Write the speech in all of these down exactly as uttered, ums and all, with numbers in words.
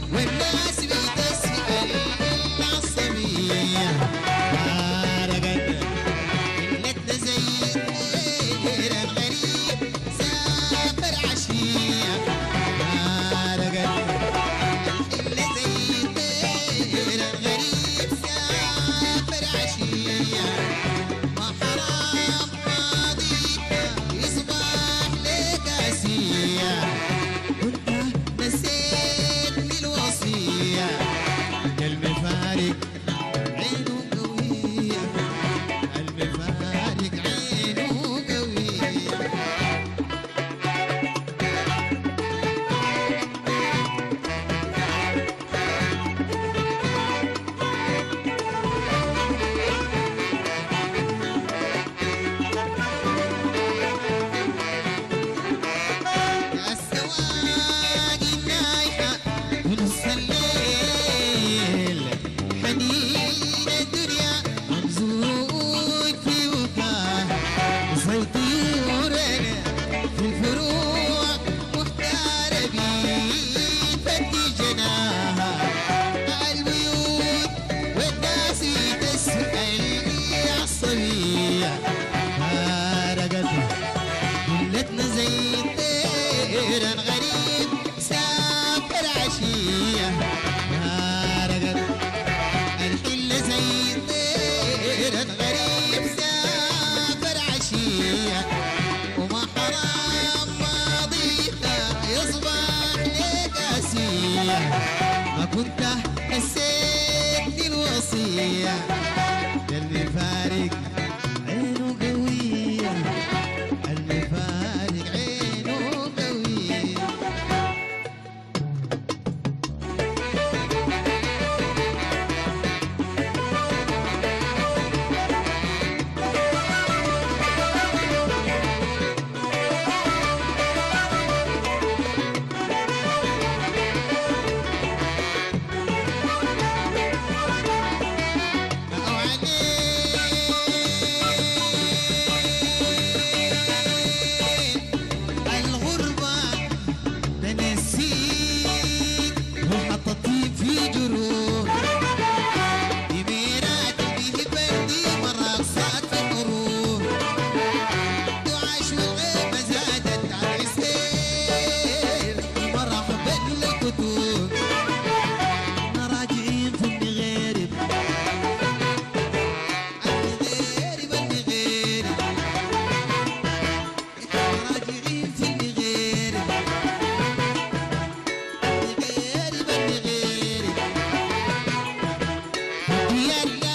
والناس بتسأل العصبية فارقت قلتنا زي الطير الغريب سافر عشية فارقت قلتنا زي الطير الغريب سافر عشية ما حرام ماضيك يصبح لك عسية وانت نسيتني الوصية قلبي فارق عينه قوية قلبي فارق عينه قوية يا السواقي النايحة ونص الليل حنين الدنيا ممزوج في وفاه زي طيورنا في الفروع محتارة بيفتي جناها البيوت والناس تسأل عالصبية فارقت قلتنا زي الطير الغريب سافر عشية فارقت الحلة زي الطير الغريب سافر عشية وما حرام ماضيها يصبح لك عسية ما كنت نسيتني الوصية قلبي فارق عينه قوية قلبي فارق عينه قوية أو عليك الغربة بنسيك وحطتي في جروح يمينات به بردي مرقصات في القروح دعاش والغيبة زادت على السير مرحبا للكتوب احنا راجعين في المغارب المغارب المغارب احنا راجعين في المغارب المغارب المغارب يلا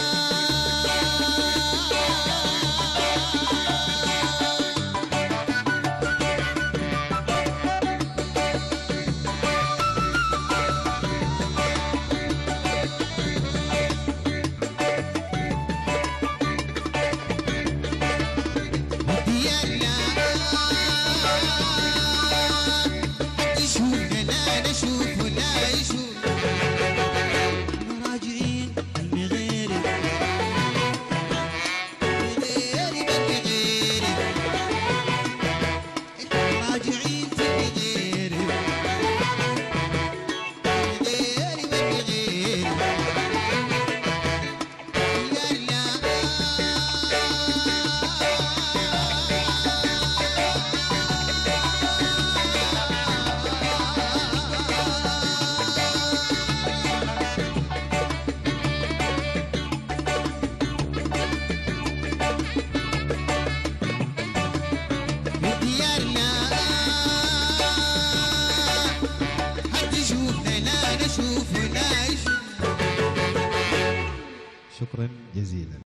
يلا حد يشوفنا لا نشوف ولا يشوف احنا راجعين المغارب المغارب المغارب احنا راجعين في المغارب المغارب المغارب ديارنا حد يشوفنا لا نشوف ولا يشوف. شكرا جزيلا.